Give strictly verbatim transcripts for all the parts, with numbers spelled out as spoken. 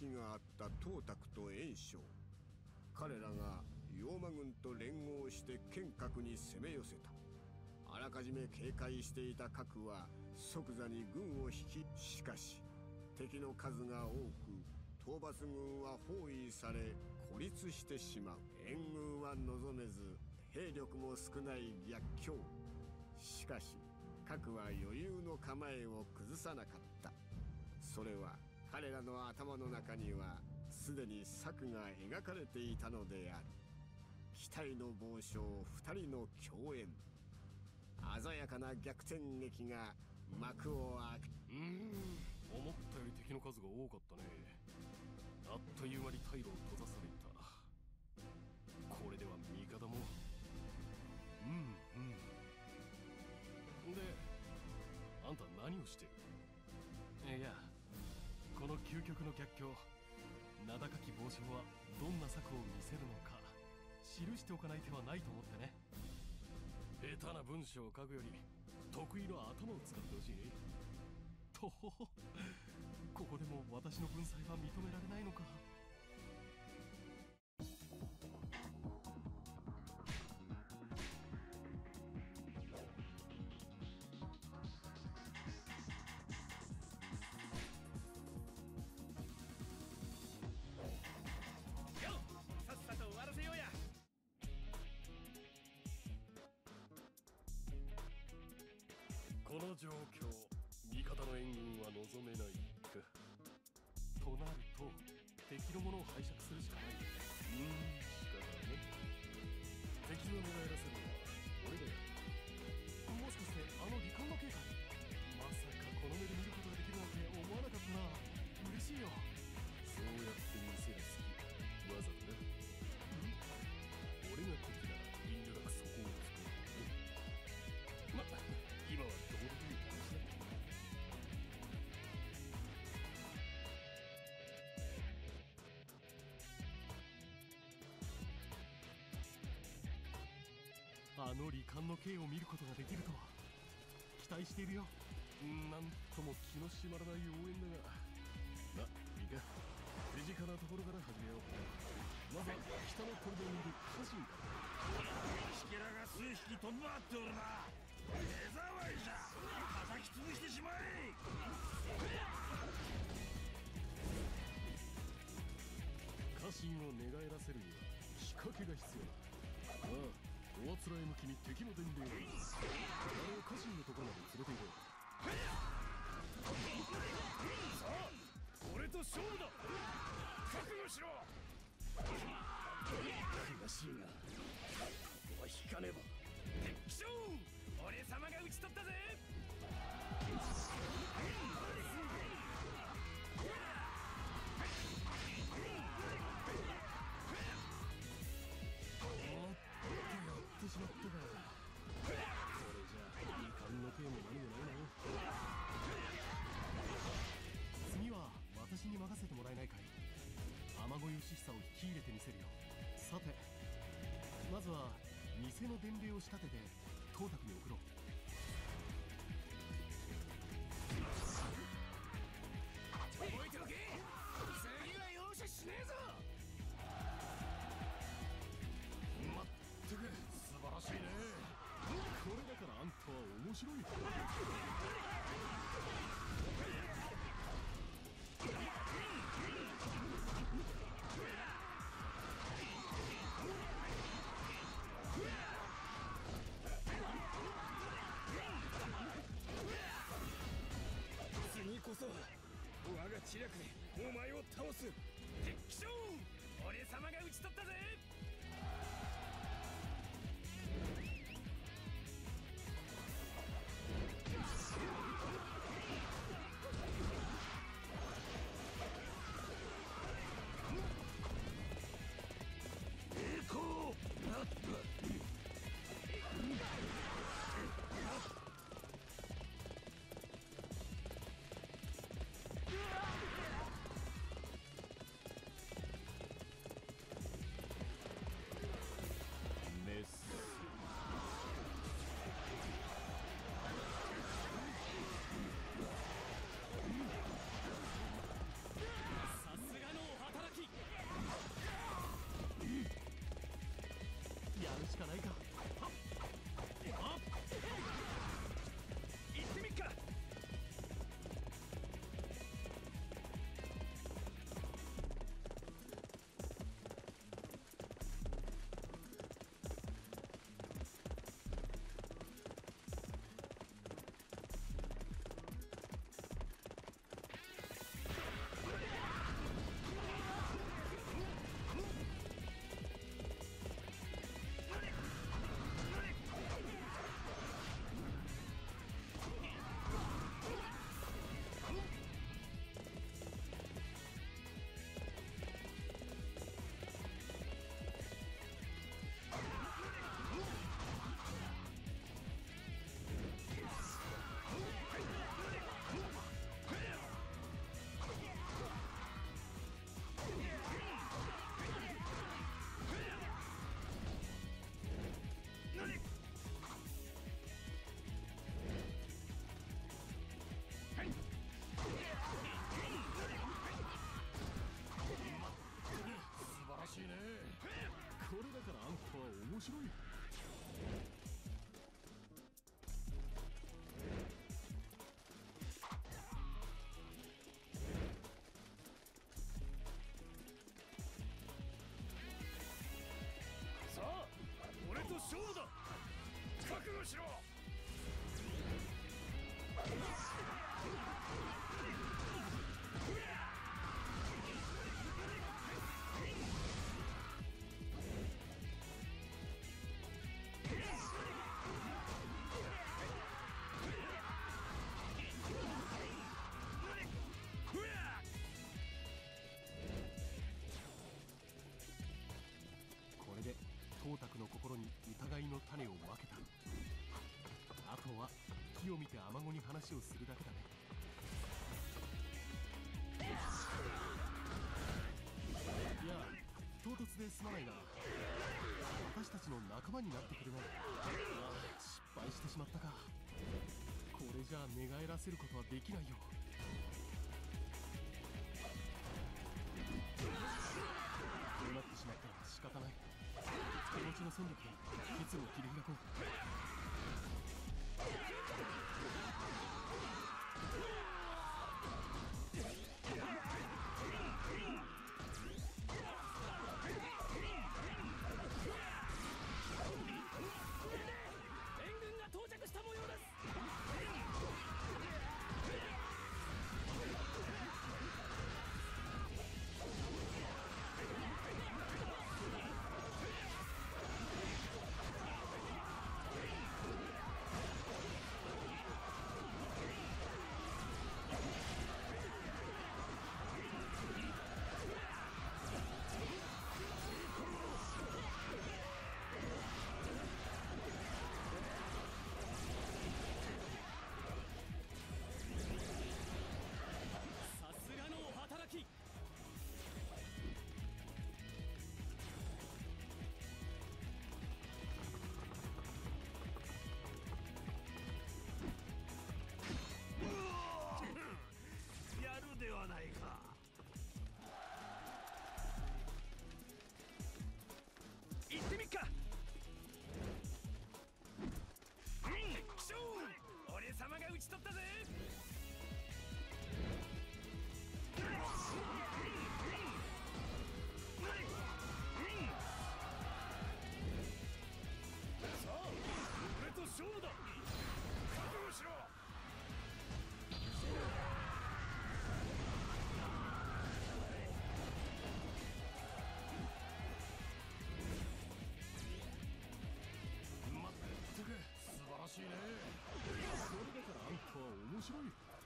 きがあった董卓と袁紹。彼らが陽馬軍と連合して剣閣に攻め寄せた。あらかじめ警戒していた郭は即座に軍を引き、しかし敵の数が多く討伐軍は包囲され孤立してしまう。援軍は望めず兵力も少ない逆境。しかし郭は余裕の構えを崩さなかった。それは彼らの頭の中にはすでに策が描かれていたのである。期待の傍聴二人の共演。鮮やかな逆転劇が幕を開け。 うーん、思ったより敵の数が多かったね。あっという間に退路を閉ざされた。これでは味方もうんうんで、あんた何をしてる？いや、この究極の逆境、名高き傍聴はどんな策を見せるのか記しておかない手はないと思ってね。下手な文章を書くより得意の頭を使ってほしい。とほほ、ここでも私の文才は認められないのか。この状況、味方の援軍は望めないか。となると敵のものを拝借するしかない。うーん、仕方ないね。敵を寝返らせるのは俺だよ。もしかしてあの離婚の警官？まさかこの目で見ることができるなんて思わなかったな。嬉しいよ。そうやって見せる隙、わざとね。俺が敵なら遠慮なくそこを突く。ま、今はどうでもいい話だ。あの離艦の刑を見ることができるとは期待しているよ。なんとも気の締まらない応援だが、ま、いいか。手近なところから始めよう。まずは北の砦にいる家臣から。 ヒケラが数匹飛び回っておるな。手触りじゃ、叩き潰してしまえ。 家臣を寝返らせるには仕掛けが必要だ。ああ、おあつらえ向きに敵の伝令がいる。あれを家臣のところまで連れて行こう。さあ、俺と勝負だ。覚悟しろ。 悔しいが、ここは引かねば。敵将、俺様が討ち取ったぜ。 おっと、やってしまったか。これじゃ離艦の刑も何もないな。次は私に任せてもらえないかい。雨乞いしさを引き入れてみせるよ。さて、まずは偽の伝令を仕立てて董卓に送ろう。 覚えておけ。次は容赦しねえぞ。 まったく素晴らしいね。これだからあんたは面白い。 んとは面白い。 さあ俺と勝負だ。覚悟しろ。 これで董卓の心に疑いの種をまけた。あとは木を見てアマゴに話をするだけだね。いや、唐突ですまないが、私たちの仲間になってくれない。ああ、失敗してしまったか。これじゃあ寝返らせることはできないよ。こうなってしまったら仕方ない。手持ちの戦力で結露を切り開こう。 援軍が到着した模様です。さすがのお働き。やるではないか。行ってみっか。うん、貴将俺様が討ち取ったぜ。さあ俺と勝負だ。覚悟しろ。 まったく素晴らしいね。それだからあんたは面白い。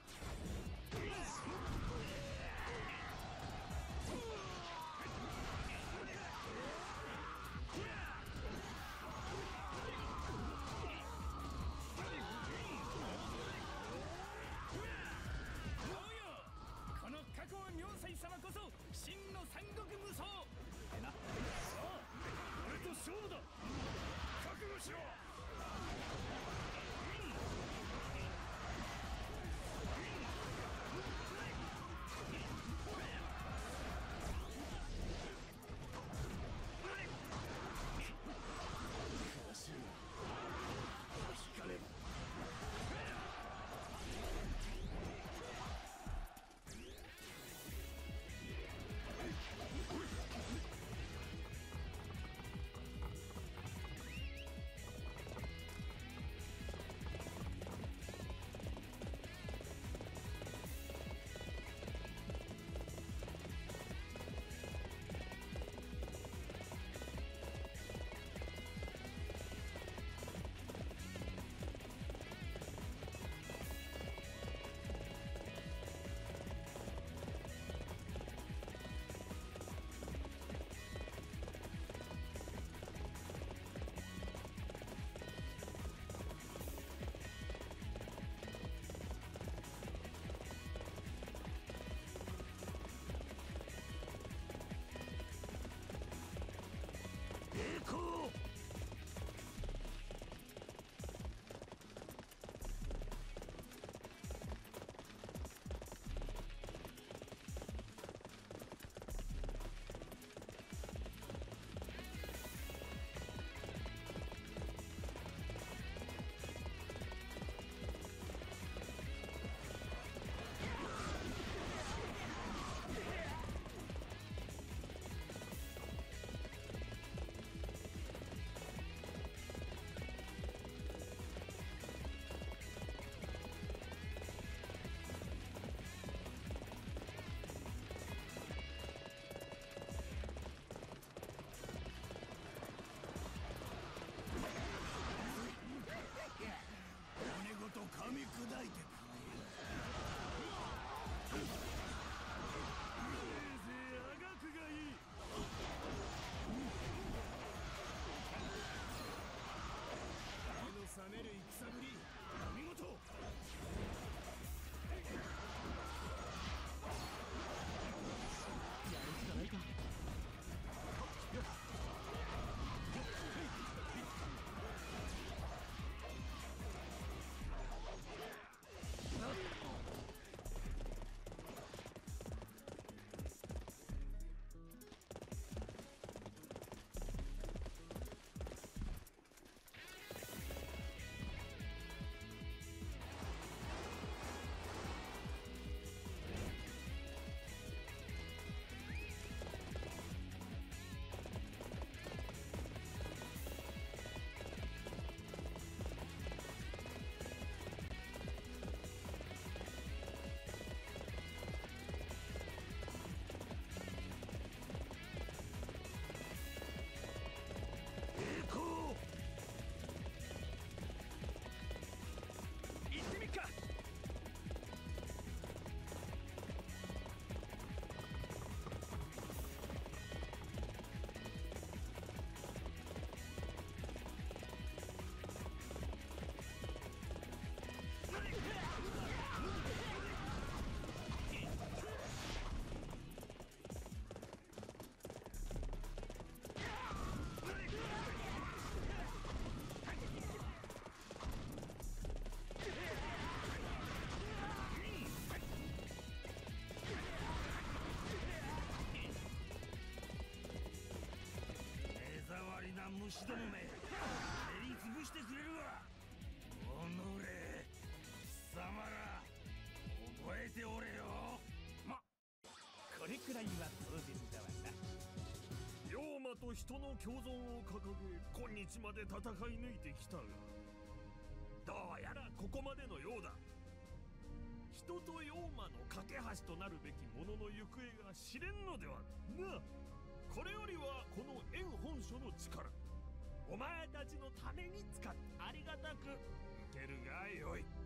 この加藤明斎様こそ真の三国無双ってな。さあ俺と勝負だ。覚悟しろ。引かねば。 虫どもめ練りつぶしてくれるわ。おのれ貴様ら覚えておれよ。まこれくらいは当然だわな。 妖魔と人の共存を掲げ今日まで戦い抜いてきたが、どうやらここまでのようだ。人と妖魔の架け橋となるべきものの行方が知れんのではな。これよりはこの円本書の力、お前たちのために使ってありがたく受けるがよい。